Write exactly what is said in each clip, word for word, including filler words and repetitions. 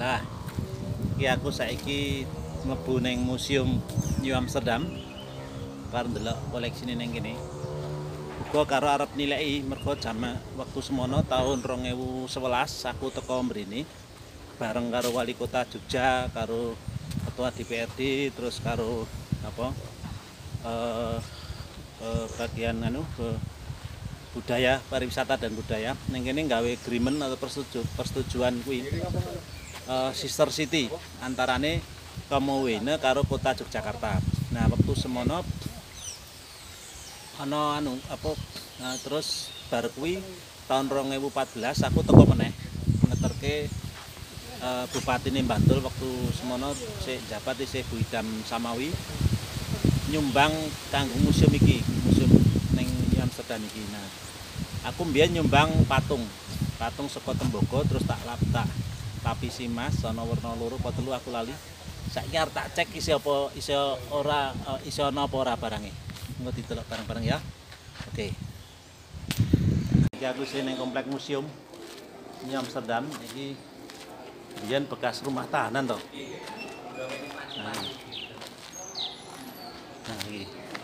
Nah, iki aku saiki mlebu ning Museum New Amsterdam. Karo ndelok koleksine ning kene. Uga karo arep nilai mergo jam wektu semono tahun rong ewu sewelas aku teko mrene bareng karo Wali Kota Jogja, karo Ketua D P R D, terus karo apa eh, eh bagian anu ke budaya, pariwisata dan budaya. Ning kene gawe agreement atau persetuju, persetujuan kuwi eh, sister city antarane Komowene karo Kota Yogyakarta. Nah, waktu semono ana anu apa nah, terus bar kuwi tahun rong ewu empat belas aku teko meneh ngeterke uh, Bupatine Bantul waktu semono sik jabat isih Bu Idam Samawi nyumbang kanggo museum iki, museum ning Amsterdam iki. Nah, aku mbiyen nyumbang patung. Patung saka tembaga terus tak lap tak lapisi emas ana werna loro apa telu aku lali. Saiki arep tak cek isi apa isi ora uh, isi ana apa ora barange. Engko didelok bareng-bareng ya. Oke. Iki aku sing ning komplek museum New Amsterdam iki biyen bekas rumah tahanan to. Nah. Nah iki.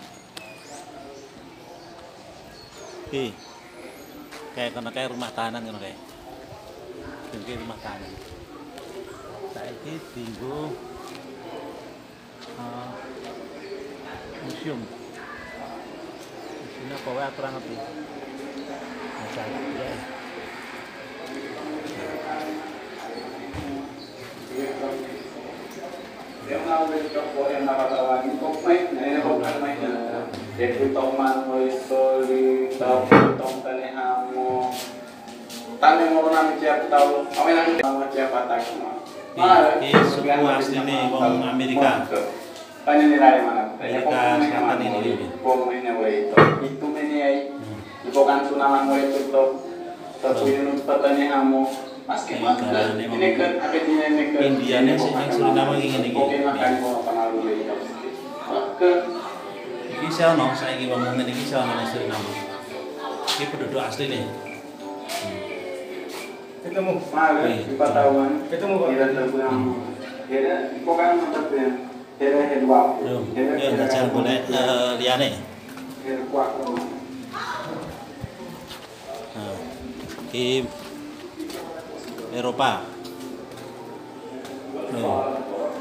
Iki. Kayak kono kayak rumah tahanan ngono kae. Iki rumah tahanan. Saiki dienggo uh, museum. Ini apa wae aturan ngerti. Nah, ya. Dia mau besok yang nakatawagin ko may na ko may na dito toman mo isoli tao tong tanihan mo tani mo na siap tahu kami nang sama siapa tahu Ini suku asli nih wong Amerika. Tanya nilai mana? Amerika Selatan ini. Pom ini itu itu ini ay bukan sunaman mo itu to tapi ini pertanyaan mo maski mana ini kan apa ini kan Indianya sih yang Suriname ngene iki. Oke makan mo pengaruh itu ke Iki sono saiki wong ngene iki sono ning Suriname. Iki penduduk asli nih. Ketemu malah di Patawan ketemu tidak tahu yang ada bukan mantap ya ada hedwa Yo, yo jajal golek liyane. hedwa Nah, iki Eropa. Nah,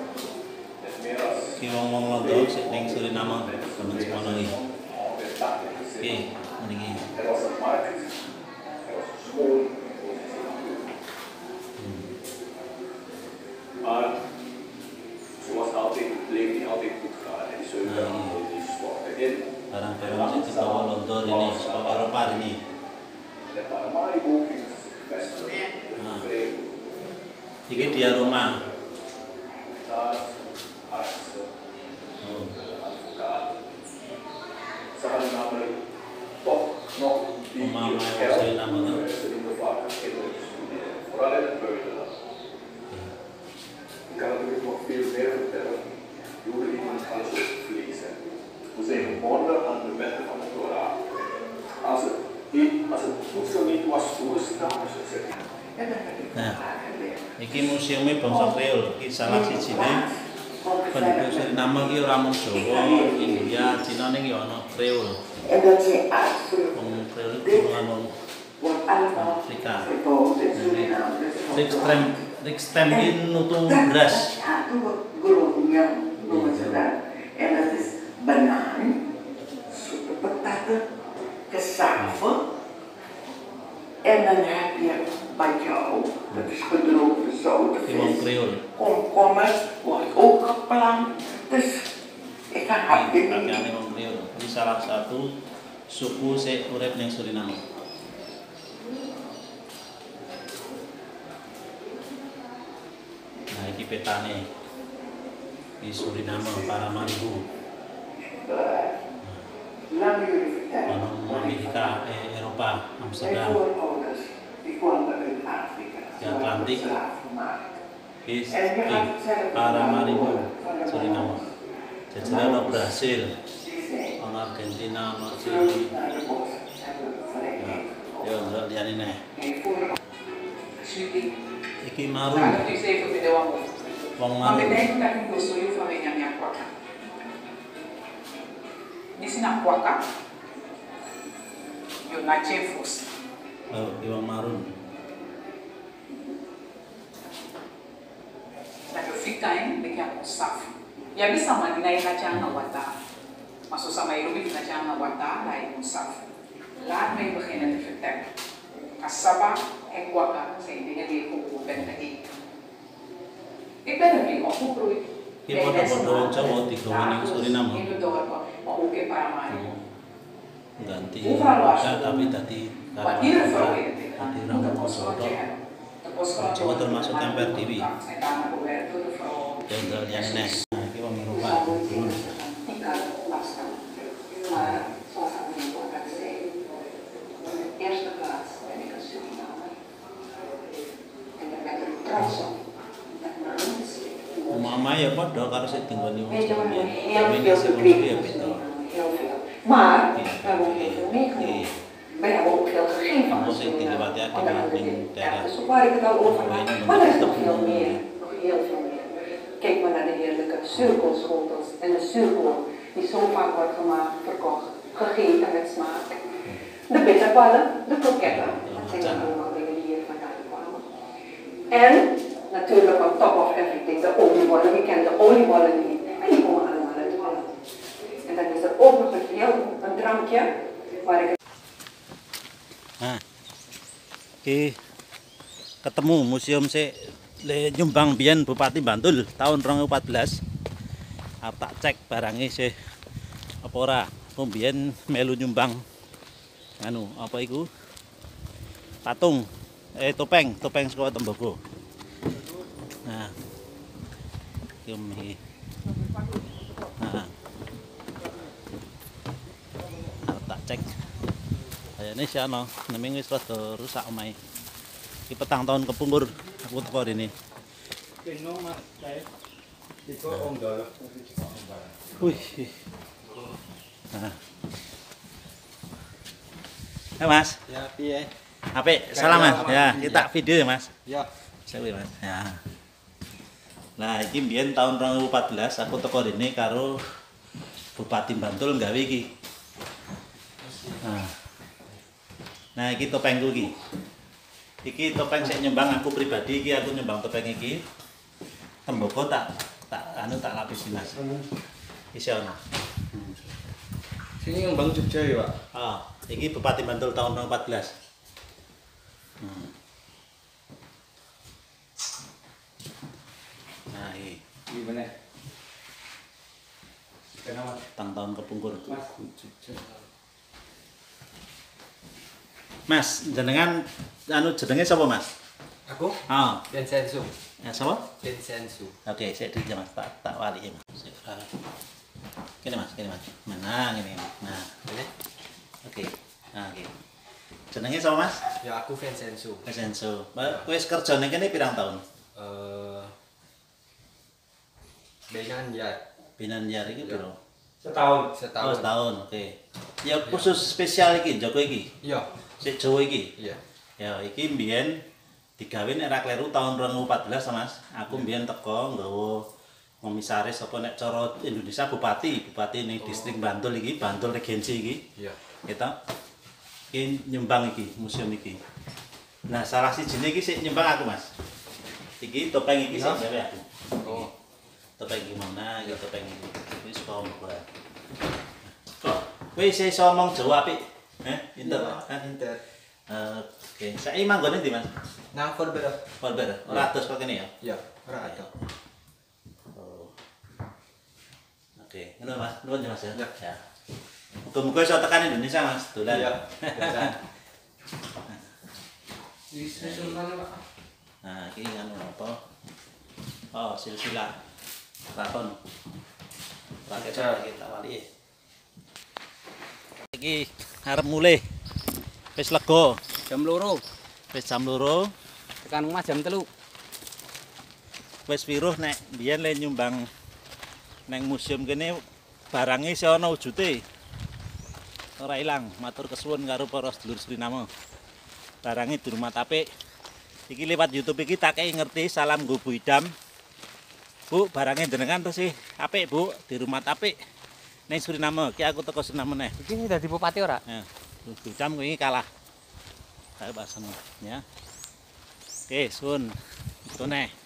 iki wong-wong Londo sik ning Suriname temen semono iki. Oke, ngene iki. Maar zoals altijd bleef hij altijd goed gaan en zo kan hij sporten in. Barang-barang sing dibawa Londo ini saka Eropa ini. De Paramaribo ging best Nah, vreemd. iki dia Roma. Daar, artsen, Oh, advocaat. Ze hadden namelijk toch nog die Oma Maya geld Suriname. in de vakken kinderen te studeren, vooral in het buitenland. Ik kan natuurlijk nog veel meer vertellen. Jullie moeten alles lezen. We zijn gebonden aan de wetten van de Torah. Als het, als het voedsel niet was toegestaan, zou ik zeggen. Nah, iki museumnya bangsa Kreol. Iki salah sijine penduduk Suriname iki ora mung Jawa, India, Cina ning ya ana Kreol. En dat zijn uitvoeren. Wong Kreol iki ngomong Wordt allemaal Afrika. verboden in Suriname. Rikstem, Rikstem iki nutu beras. Ja, door groningen noemen ze dat. En dat is banaan, zoete pataten, cassave. En dan heb je bajau, dat is gedroogde zoute Iki wong vis. Kreol. Komkommer wordt ook geplant. Dus ik ga hap Iki dit niet. pakaiane wong Kreol. Iki salah satu suku sing urip ning Suriname. Nah, iki petane di Suriname, Paramaribo. Laat me jullie vertellen. Ono Amerika, eh, Eropa, Mijn Amsterdam, voorouders, die kwamen uit Afrika. De Atlantiek. Slaafgemaakt. is En je di gaat het zelf Paramaribo, van de Suriname. Jajaran ono Brasil, Die zijn ono Argentina, ono terug Chili. naar de bos hebben Nah, vrijheid. yo ndelok liyane neh. Mijn voorouders, studie iki maru. Sabe, eu disse que me deu amor. Wong Mas maru. me tem que estar com o sonho família minha quaca. Disse na quaca. Eu nasci fosse. Oh, iki wong maru. Nah, eu fica em de que a saf. E a missa mãe na ina changa wata. Mas o sama iru na changa wata na ina saf. Laat mij beginnen te vertellen. Asaba en quaca zijn dingen die ik ook ben geëet. Ik ben er niet opgegroeid. Iki padha-padha wong Jawa digawe ning Suriname. In het dorp, maar ook in Paramaribo. Ganti. Hoeveel was Ya, het? tapi tadi Maar ieder vrouw weet het. Tadi Moet rambut de postcode kotor. hebben. De postcode Jawa termasuk wordt temper Dewi. En daarna bewerkt door de vrouw. Jendel yang nek. Nah, iki wong Eropa. Tika lastig. Maar zoals ik net al had zei, in de eerste plaats ben ik een Surinamer. En daar ben ik trots op. Dat mijn roots liggen. Mama ya padha karo sing dinggoni wong Weet je, we Jawa. hebben heel Tapi veel sing gekregen ya van beda. Suriname, heel veel. Maar we hebben ook heel veel meegenomen. We hebben ook veel gegeven aan Suriname. Onder andere dit erfenis, waar ik het al over had. Maar er is nog veel meer. Nog heel veel meer. Kijk maar naar de heerlijke zuurkoolschotels en de zuurkool die zo vaak wordt gemaakt, verkocht, gegeten met smaak. De bitterballen, de kroketten, dat zijn allemaal dingen die hier vandaan kwamen. En natuurlijk on top of everything, de oliebollen. Wie kent de oliebollen niet? En die komen allemaal uit Holland. En dan is er ook nog een heel een drankje waar ik. Nah, iki ketemu museum sik le nyumbang biyen Bupati Bantul tahun dua ribu empat belas. Aku tak cek barangnya sih apa ora. Aku biyen melu nyumbang anu apa iku? Patung eh topeng, topeng saka Tembogo. Nah. Iki iki. Nah. Aku tak cek. Kayaknya sih ano, neming wis rada rusak omahe. Iki petang tahun kepungkur aku teko rene. Keno Mas, saya itu onggal. Wih. Nah. Ya Mas, Ya, piye? apik, salam Mas. Ya, kita video ya Mas. Ya. Sewi Mas. Ya. Nah, iki mbiyen tahun dua ribu empat belas aku teko rene karo Bupati Bantul gawe iki. Nah. Nah, iki topengku iki. Iki topeng sik nyumbang aku pribadi iki aku nyumbang topeng iki. Tembogo tak tak anu tak lapisi Mas. Isi ono. Sini yang Bang Jogja ya, Pak. Ah, iki Bupati Bantul tahun dua ribu empat belas. Hmm. Nah, iki Gimana? Kenapa? tang tahun kepungkur. Mas Jogja. Mas, jenengan anu jenenge sapa Mas? Aku Ah, Vincenzo. ya sapa? Vincenzo. Oke, saya di Mas tak tak wali Mas. Sik, ah. Kene Mas, kene Mas. Mana ngene. Nah, Ini? oke. Nah, oke. Jenenge sapa Mas? Ya aku Vincenzo. Kesenso. Wis kerja ning kene pirang tahun? Eh Benan ya Binan yar iki Ya. piro? Setahun. Oh, setahun. setahun. Oke. Ya khusus spesial iki, Joko iki. Iya, Sik Jawa iki. iya. Ya, iki mbiyen digawe nek ra kleru tahun dua ribu empat belas Mas. Aku mbiyen teko nggawa komisaris apa nek cara Indonesia bupati, bupati ning distrik Bantul iki, Bantul Regensi iki. Iya. Kita iki nyumbang iki, museum iki. Nah, salah sijine iki sik nyumbang aku, Mas. Iki topeng iki sik gawe aku. Oh, Topeng gimana? Ya topeng iki. Iki suka omong ora. Kok kowe isih iso omong Jawa apik? Heh, pinter. Hah? Inter. Eh, Oke, saiki manggone ndi, Mas? Nang Forbera. Polber. Ora atus kok kene ya. Iya, ora ada. Oh. Oke, ngono Mas. Nuwun ya Mas ya. Ya. Ya. Muga-muga iso tekan Indonesia, Mas. Dolan. Iya. Dolan. Di stasiun mana, Pak? Nah, iki kan apa? Oh, silsilah keraton. Rakyat kita wali. Iki arep mulai. Wis lega, Jam loro, wis jam loro, tekan omah jam telu. wis wiruh nek biyen le nyumbang neng museum kene barange isih ana wujute. Ora ilang, matur kesuwun karo para sedulur Suriname. Barange durmat apik. Iki lewat YouTube iki tak kei ngerti salam nggo Bu Idam. Bu, barangnya jenengan terus sih apik, Bu, di rumah apik. Ning Suriname, ki aku teko Suriname meneh. Iki dadi bupati ora? Ya, Bu Idam kuwi kalah. Saya bahas ya. Oke, sun. Itu neh.